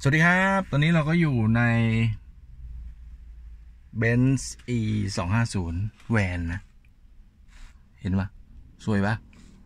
สวัสดีครับตอนนี้เราก็อยู่ใน Benz E 250แวนนะเห็นปะสวยปะ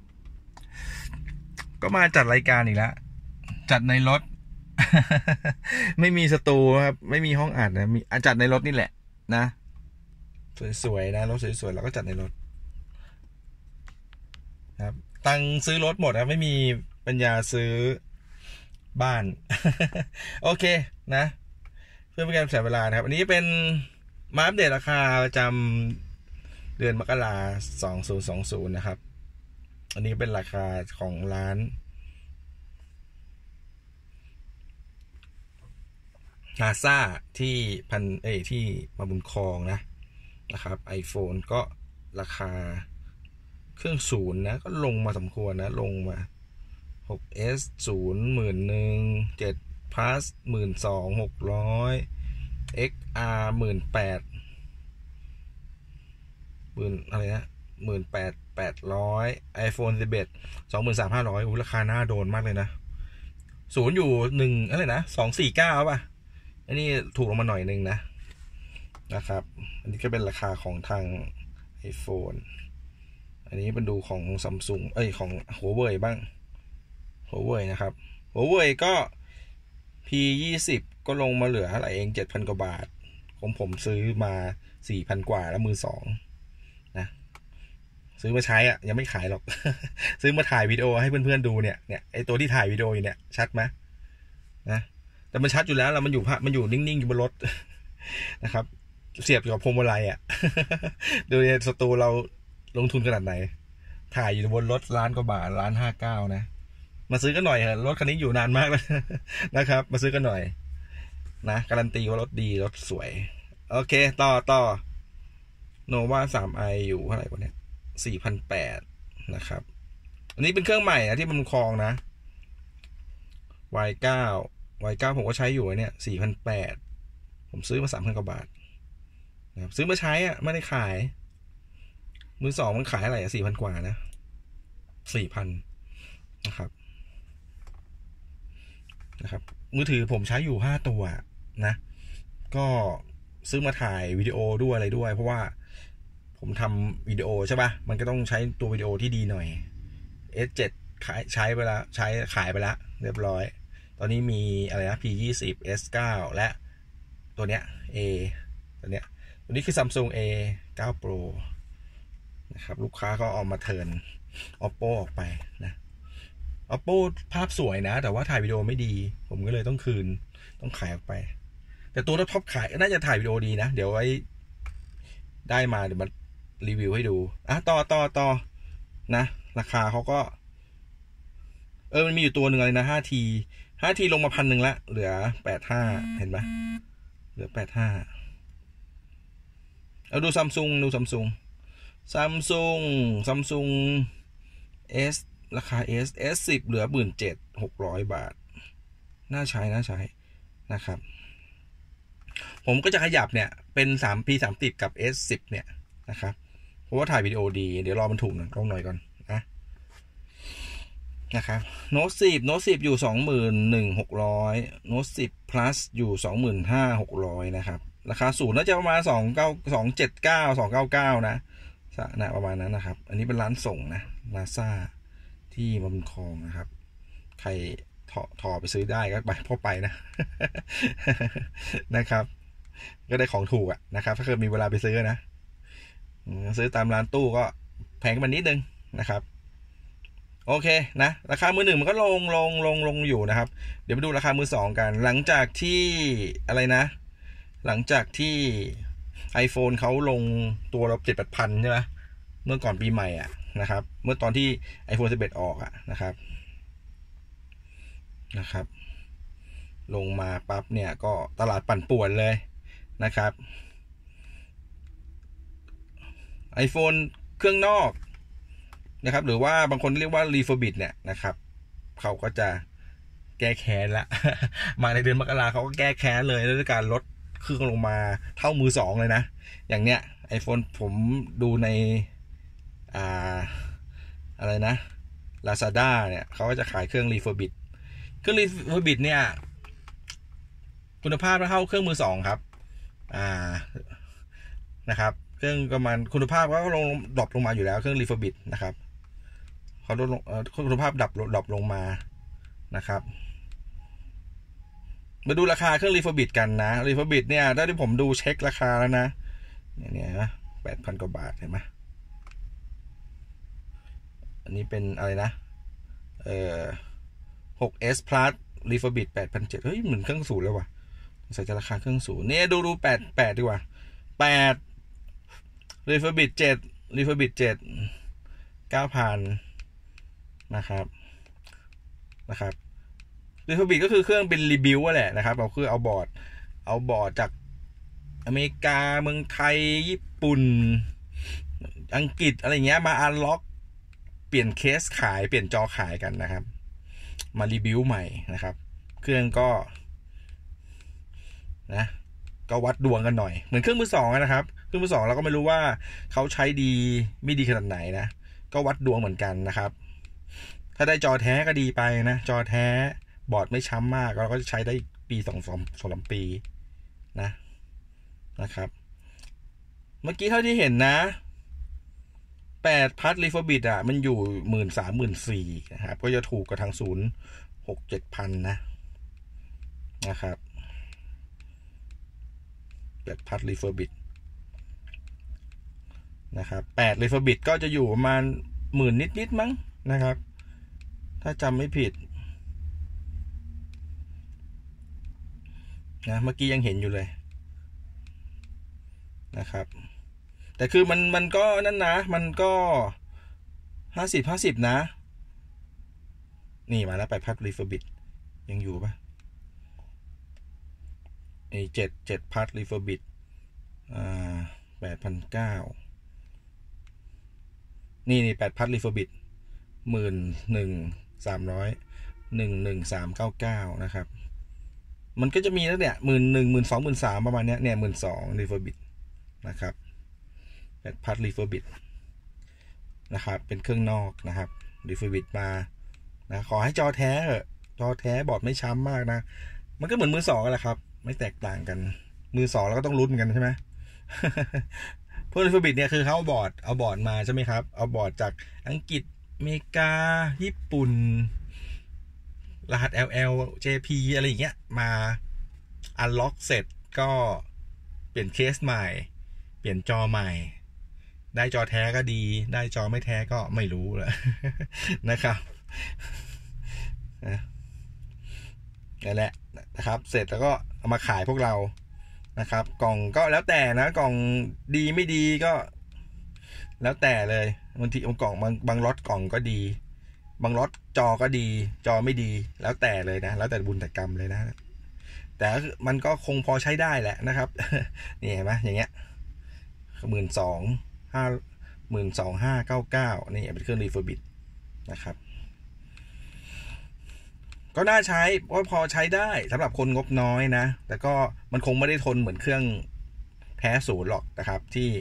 ก็มาจัดรายการอีกแล้วจัดในรถ ไม่มีสตูครับไม่มีห้องอัดนะมีจัดในรถนี่แหละนะสวยๆนะรถสวยๆเราก็จัดในรถครับตังซื้อรถหมดนะไม่มีปัญญาซื้อบ้าน โอเคนะเพื่อเป็นการเสียเวลานะครับอันนี้เป็นมาอัปเดตราคาประจำเดือนมกราคม2020นะครับอันนี้เป็นราคาของร้านนาซาที่ที่มาบุญครองนะครับ iPhone ก็ราคาเครื่องศูนย์นะก็ลงมาสมควรนะลงมา 6S 0 11,000 7 plus 12,600 XR 18,000อะไรนะ18,800 iPhone 11 23,500ราคาหน้าโดนมากเลยนะศูนย์อยู่1อะไรนะ249ป่ะอันนี้ถูกลงมาหน่อยนึงนะครับอันนี้ก็เป็นราคาของทาง iPhone อันนี้เป็นดูของ Samsung ของ Huawei บ้าง Huawei นะครับ Huawei ก็ P20 ก็ลงมาเหลืออะไรเอง 7,000 กว่าบาทของผมซื้อมา 4,000 กว่าแล้วมือสองนะซื้อมาใช้ยังไม่ขายหรอก ซื้อมาถ่ายวิดีโอให้เพื่อนๆดูเนี่ยไอตัวที่ถ่ายวิดีโออยู่เนี่ยชัดไหมนะแต่มันชัดอยู่แล้วมันอยู่นิ่งๆอยู่บนรถ นะครับเสียบอยู่กับพวงมาลัยดูในสตูเราลงทุนขนาดไหนถ่ายอยู่บนรถล้านกว่าบาท1,59,000นะมาซื้อกันหน่อยรถคันนี้อยู่นานมากแล้ว นะครับมาซื้อกันหน่อยนะการันตีว่ารถดีรถสวยโอเคต่อโนวา 3i อยู่เท่าไหร่วะเนี่ย 4,800 นะครับอันนี้เป็นเครื่องใหม่นะที่มันคลองนะ Y9 ผมก็ใช้อยู่เนี่ย 4,800 ผมซื้อมา 3,000 กว่าบาทนะครับซื้อมาใช้ไม่ได้ขายมือสองมันขายอะไร4,000 กว่านะ 4,000 นะครับมือถือผมใช้อยู่5ตัวนะก็ซื้อมาถ่ายวิดีโอด้วยอะไรด้วยเพราะว่าผมทำวิดีโอใช่ป่ะมันก็ต้องใช้ตัววิดีโอที่ดีหน่อย S7 ใช้ไปแล้วขายไปแล้วเรียบร้อยตอนนี้มีอะไรนะ P20 S9 และตัวเนี้ยตัวนี้คือ Samsung A9 Pro นะครับลูกค้าก็เอามาเทิร์น Oppo ออกไปนะ Oppo ภาพสวยนะแต่ว่าถ่ายวิดีโอไม่ดีผมก็เลยต้องคืนต้องขายออกไปแต่ตัวท็อปขายน่าจะถ่ายวิดีโอดีนะเดี๋ยวไว้ได้มาเดี๋ยวมารีวิวให้ดูต่อนะราคาเขาก็มันมีอยู่ตัวหนึ่งอะไรนะ 5T ลงมา1,000ละเหลือ 85เห็นไหมเหลือ 85เอาดู Samsung S ราคา S10 เหลือ 17,600 บาทน่าใช้นะครับผมก็จะขยับเนี่ยเป็น 3P30 กับ S10 เนี่ยนะครับเพราะว่าถ่ายวิดีโอดีเดี๋ยวรอมันถูกหน่อยก่อนนะครับโน้ต10อยู่ 21,600 โน้ต10 plus อยู่ 25,600 นะครับราคาศูนย์น่าจะประมาณ279 299นะประมาณนั้นนะครับอันนี้เป็นร้านส่งนะนาซาที่มาบุญครองนะครับใครถอไปซื้อได้ก็ไปพ่อไปนะ นะครับก็ได้ของถูกนะครับถ้าเกิดมีเวลาไปซื้อนะซื้อตามร้านตู้ก็แพงขึ้นมานิดนึงนะครับโอเคนะราคามือหนึ่งมันก็ลงอยู่นะครับเดี๋ยวมาดูราคามือสองกันหลังจากที่อะไรนะหลังจากที่ iPhone เขาลงตัวเรา7-8,000ใช่ไหมเมื่อก่อนปีใหม่นะครับเมื่อตอนที่ iPhone 11 ออกนะครับลงมาปั๊บเนี่ยก็ตลาดปั่นป่วนเลยนะครับ iPhone เครื่องนอกนะครับหรือว่าบางคนเรียกว่า refurbish เนี่ยนะครับเขาก็จะแก้แค้นละ มาในเดือนมกราเขาก็แก้แค้นเลยด้วยการลดเครื่องลงมาเท่ามือสองเลยนะอย่างเนี้ย iPhone ผมดูในอะไรนะ Lazada เนี่ยเขาก็จะขายเครื่อง refurbish เนี่ยคุณภาพเท่าเครื่องมือสองครับนะครับเครื่องประมาณคุณภาพก็ลงดรอปลงมาอยู่แล้วเครื่องรีเฟอร์บิทนะครับเขาลดลงคุณภาพดรอปลงมานะครับมาดูราคาเครื่องรีเฟอร์บิทกันนะรีเฟอร์บิทเนี่ยถ้าที่ผมดูเช็คราคาแล้วนะเนี่ยนะ8,000 กว่าบาทเห็นไหมอันนี้เป็นอะไรนะ6S Plus Refurbish 8,700 เฮ้ยเหมือนเครื่องศูนย์เลยว่ะใส่จะราคาเครื่องศูนย์เนี่ยดู8ดีกว่า8 Refurbish 7 Refurbish 7 9,000นะครับRefurbish ก็คือเครื่องเป็นรีบิวแหละนะครับเอาคือเอาบอร์ดจากอเมริกาเมืองไทยญี่ปุ่นอังกฤษอะไรเงี้ยมาอันล็อกเปลี่ยนเคสขายเปลี่ยนจอขายกันนะครับมารีวิวใหม่นะครับเครื่องก็นะก็วัดดวงกันหน่อยเหมือนเครื่องมือสองนะครับเครื่องมือสองเราก็ไม่รู้ว่าเขาใช้ดีไม่ดีขนาดไหนนะก็วัดดวงเหมือนกันนะครับถ้าได้จอแท้ก็ดีไปนะจอแท้บอร์ดไม่ช้ำมากเราก็จะใช้ได้ปี2-3 ปีนะครับเมื่อกี้เท่าที่เห็นนะ8 พัทรีเฟอร์บิทมันอยู่13,000-14,000นะครับก็จะถูกกว่าทางศูนย์6-7,000นะครับ8 พัทรีเฟอร์บิทนะครับ8รีเฟอร์บิทก็จะอยู่ประมาณ10,000นิดมั้งนะครับถ้าจำไม่ผิดนะเมื่อกี้ยังเห็นอยู่เลยนะครับแต่คือมันก็นั่นนะมันก็50นะนี่มาแล้ว8 พัทรีเฟอร์บิทยังอยู่ปะไอ้7 พัทรีเฟอร์บิท8,900นี่8 พัทรีเฟอร์บิท11,300 นะครับมันก็จะมีแล้วเนี่ย11,000 12,000 13,000ประมาณเนี้ยเนี่ย12,000รีเฟอร์บิทนะครับ8 พัทรีเฟอร์บิทนะครับเป็นเครื่องนอกนะครับรีเฟอร์บิทมานะขอให้จอแท้จอแท้บอร์ดไม่ช้ำมากนะมันก็เหมือนมือสองกันแหละครับไม่แตกต่างกันมือสองเราก็ต้องลุ้นกันใช่ไหม พวกรีเฟอร์บิทเนี่ยคือเขาเอาบอร์ดมาใช่ไหมครับเอาบอร์ดจากอังกฤษอเมริกาญี่ปุ่นรหัส LL JP อะไรอย่างเงี้ยมาอันล็อกเสร็จก็เปลี่ยนเคสใหม่เปลี่ยนจอใหม่ได้จอแท้ก็ดีได้จอไม่แท้ก็ไม่รู้แหละนะครับนั่นแหละนะครับเสร็จแล้วก็เอามาขายพวกเรานะครับกล่องก็แล้วแต่นะกล่องดีไม่ดีก็แล้วแต่เลยบางทีกล่องบางล็อตกล่องก็ดีบางล็อตจอก็ดีจอไม่ดีแล้วแต่เลยนะแล้วแต่บุญแต่กรรมเลยนะแต่มันก็คงพอใช้ได้แหละนะครับนี่เห็นไหมอย่างเงี้ย12,599นี่เป็นเครื่องรีเฟอร์บิทนะครับก็น่าใช้เพราะพอใช้ได้สำหรับคนงบน้อยนะแต่ก็มันคงไม่ได้ทนเหมือนเครื่องแท้ศูนย์หรอกนะครับที่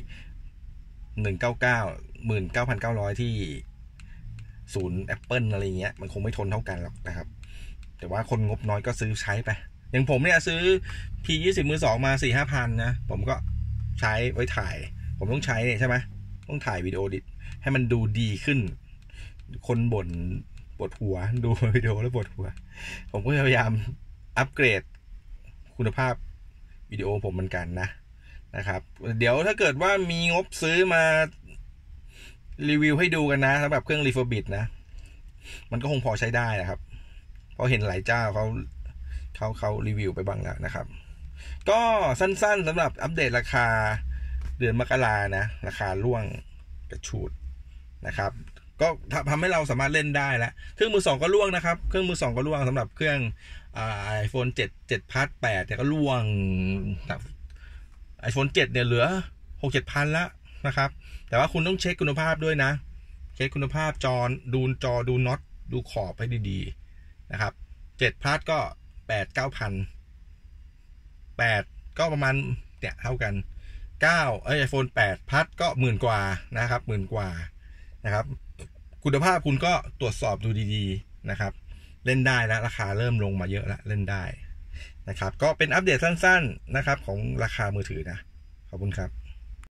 19,900ที่ศูนย์ Apple อะไรเงี้ยมันคงไม่ทนเท่ากันหรอกนะครับแต่ว่าคนงบน้อยก็ซื้อใช้ไปอย่างผมเนี่ยซื้อ P20 มือสองมา 4-5 พันนะผมก็ใช้ไว้ถ่ายผมต้องใช้เนี่ยใช่ไหมต้องถ่ายวิดีโอดิให้มันดูดีขึ้นคนบ่นปวดหัวดูวิดีโอแล้วปวดหัวผมก็พยายามอัปเกรดคุณภาพวิดีโอผมเหมือนกันนะครับเดี๋ยวถ้าเกิดว่ามีงบซื้อมารีวิวให้ดูกันนะสำหรับเครื่องรีเฟอร์บิทนะมันก็คงพอใช้ได้นะครับเพราะเห็นหลายเจ้าเขารีวิวไปบ้างแล้วนะครับก็สั้นๆสำหรับอัปเดตราคาเดือนมกรานะราคาร่วงกระฉูดนะครับก็ทำให้เราสามารถเล่นได้แล้วเครื่องมือสองก็ร่วงนะครับเครื่องมือสองก็ร่วงสำหรับเครื่องiPhone 7 Plus 8เนี่ยก็ร่วง iPhone 7เนี่ยเหลือ 6-7 พันแล้วนะครับแต่ว่าคุณต้องเช็คคุณภาพด้วยนะเช็คคุณภาพจอดูน็อตดูขอบให้ดีๆนะครับ7 Plus ก็ 8-9 พัน8ก็ประมาณเนี่ยเท่ากันiPhone 8 Plus ก็10,000 กว่านะครับ10,000 กว่านะครับคุณภาพคุณก็ตรวจสอบดูดีๆนะครับเล่นได้แล้วราคาเริ่มลงมาเยอะแล้วเล่นได้นะครับก็เป็นอัปเดตสั้นๆนะครับของราคามือถือนะขอบคุณครับ